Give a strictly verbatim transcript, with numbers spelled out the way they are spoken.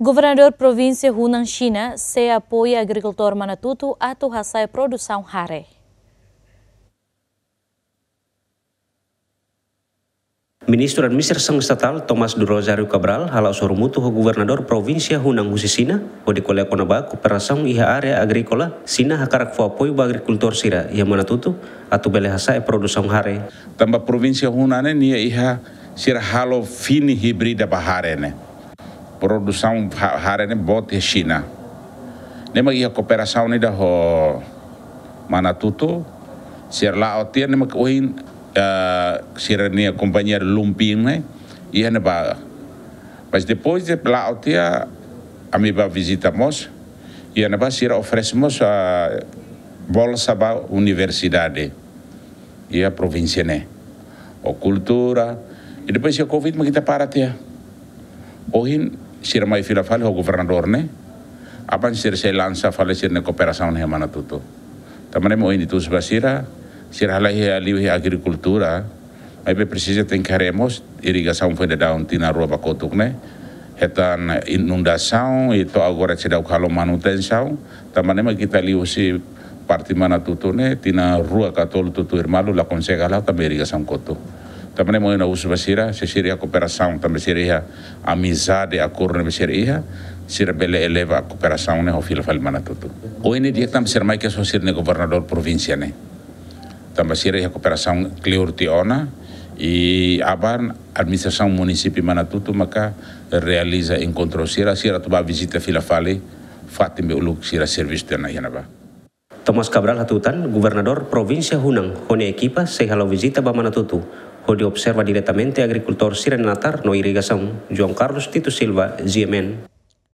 Governador província Hunan, China, se apoia agricultor Manatuto atau hasil produção hare. Ministro Administração Estatal Thomas do Rosário Cabral halau sorumutu ho Governador Província Hunan Sina ho dikolea konaba kooperação iha área agrícola Sina hakarak fo apoio ba agricultor sira iha Manatuto atau bele hasil produção hare. Tamba Província Hunan ni iha sira halo fini hibrida bahare ne. Produção hare ne bot e China. Nema iha kooperação ni da ho Manatuto sira la otia nema koin Uh, sira nia companhia lumping né e ena ba mas depois de lá otia a mi ba visitamos e ena ba sira oferecemos a bolsa ba universidade e a província né o cultura e depois se o covid mas kita para tia ohin sira mai fila fale o governador né apan sira se lança fale sira na cooperação né Manatuto também mo ini tu basira sira halai ali agricultura aí precisa tem queremos irrigação foi da um tina rua bacotuk né etan inundação e to agora se dá o calo manutenção também mas kita ali se parte Manatuto né tina rua catolo tutu irmalo la consegue lá também irrigação coto também mo na uso basira se seria cooperação também seria amizade acordo ne seria sira bele eleva a cooperação né o filo fal Manatuto o ini dia também ser mais que só ser ne governador província né também seria a cooperação Cleurtiona e a administração município Manatuto maka realiza encontro sira sira tu ba visita fila fale Fatim uluk sira serviço de na yanaba. Thomas Cabral hatutan Governador Província Hunan hone equipa se halau visita ba Manatuto ho observa diretamente agricultor sira natar no irrigação João Carlos Tito Silva G M N.